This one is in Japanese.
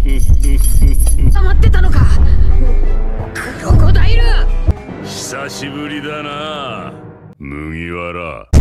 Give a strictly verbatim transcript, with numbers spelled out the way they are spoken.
溜まってたのか。クロコダイル。 久しぶりだな麦わら。